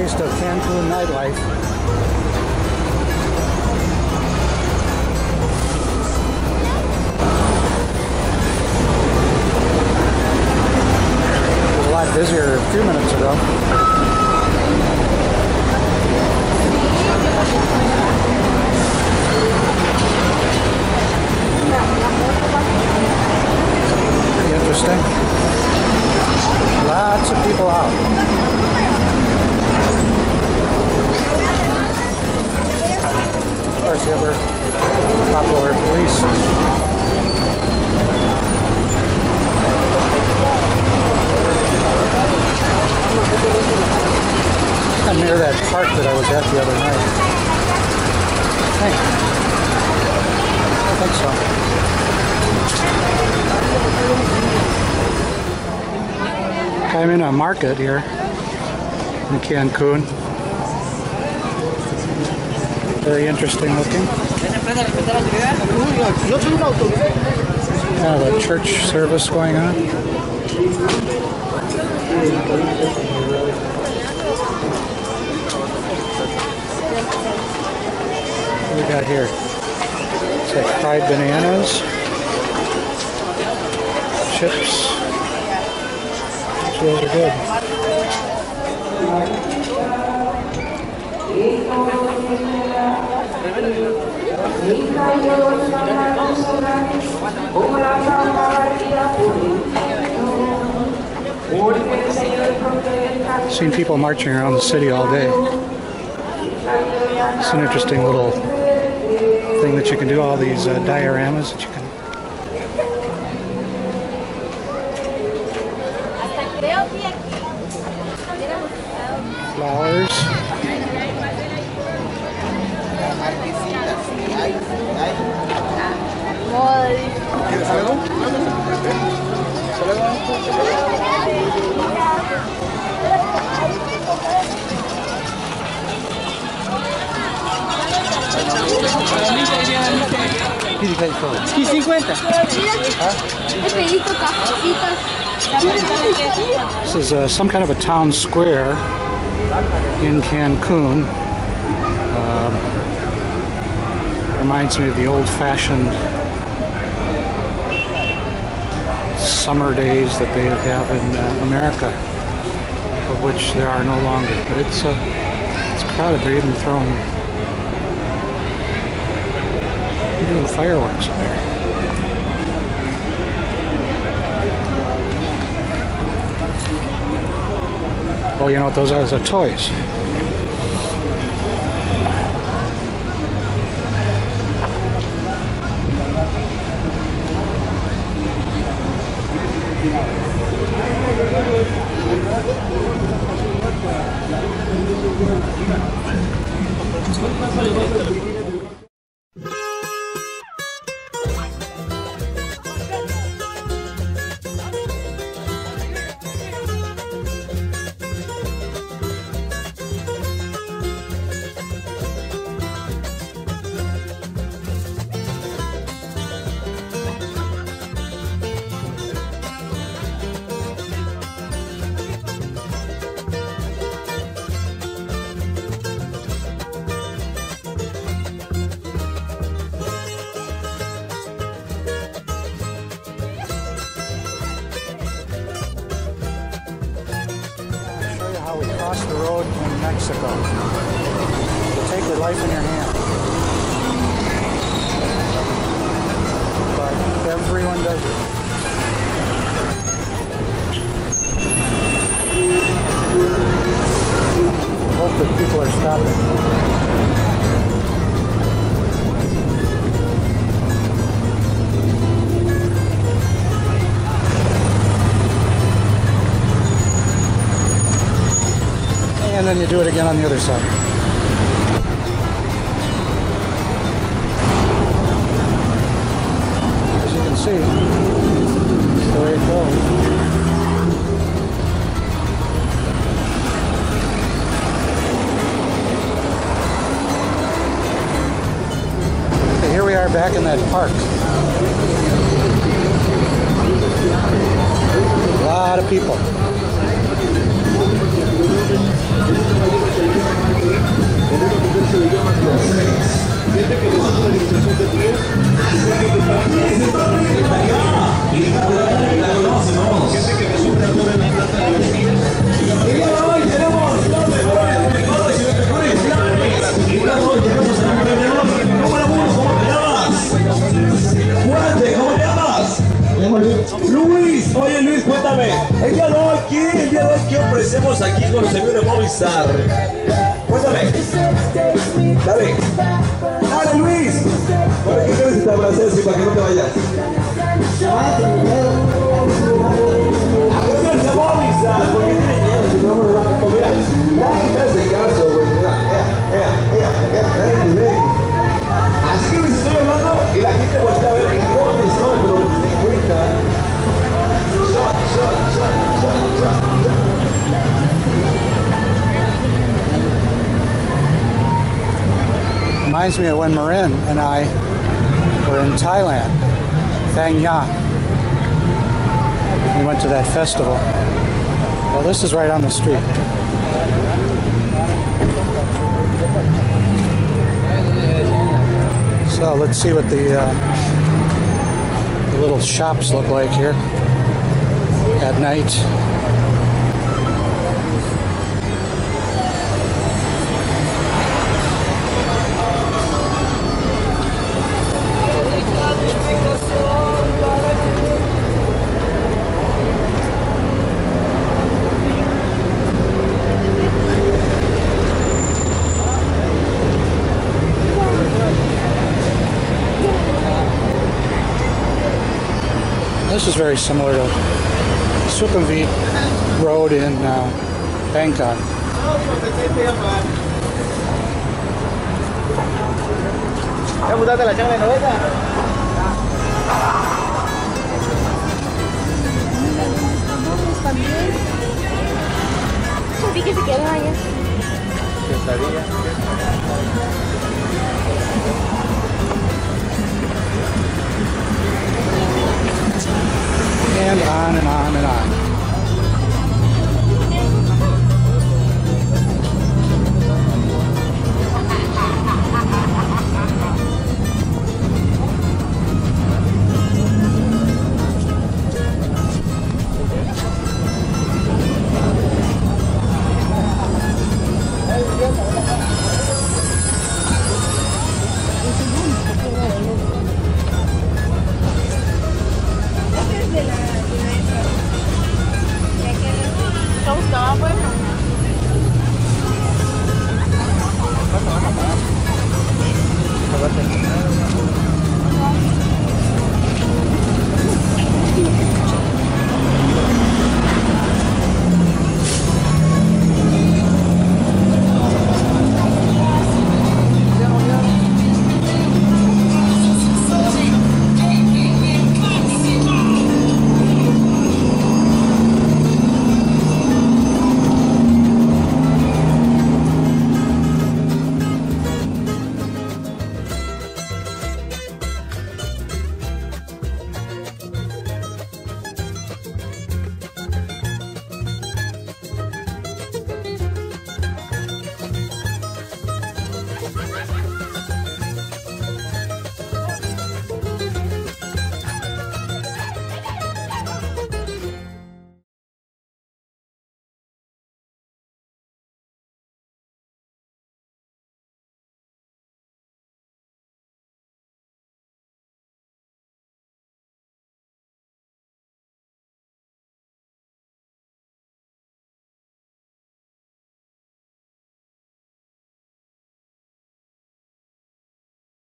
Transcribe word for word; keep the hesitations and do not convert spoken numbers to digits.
taste of Cancun nightlife. It was a lot busier a few minutes ago. Pretty interesting. Lots of people out. Of course, the other popular police. I'm near that park that I was at the other night. I think. I think so. I'm in a market here in Cancun. Very interesting looking. Kind of a church service going on. What do we got here? It's like fried bananas, chips. Those are good. Seen people marching around the city all day. It's an interesting little thing that you can do, all these uh, dioramas that you can. Flowers. This is uh, some kind of a town square in Cancun. Uh, reminds me of the old-fashioned summer days that they have in uh, America, of which there are no longer. But it's uh, it's crowded. They're even throwing, they're doing fireworks in there. Oh, you know what those are? Those are toys. Across the road in Mexico. You take your life in your hand. But everyone does it. I hope that people are stopping. And then you do it again on the other side. As you can see, that's the way it goes. Okay, here we are back in that park. A lot of people. ¿Cómo te llamas? Luis, oye Luis, cuéntame, el día de hoy, ¿qué? El día de hoy, ¿qué ofrecemos aquí con los amigos de Movistar? Cuéntame. Dale. Dale, Luis. ¿Para qué quieres que te abraces y para que no te vayas? Acuérdense a Movistar, porque tiene miedo, si no me van a comer. Dale, hace caso, güey. Mira, mira, mira, mira, mira, mira. Así les estoy hablando y la gente voltea a ver dónde estoy, pero me cuenta. Shot, shot, shot, shot, shot. Reminds me of when Marin and I were in Thailand, Phang Nga. We went to that festival. Well, this is right on the street. So let's see what the, uh, the little shops look like here at night. This is very similar to Sukhumvit Road in uh, Bangkok. Vi que se quedan allá.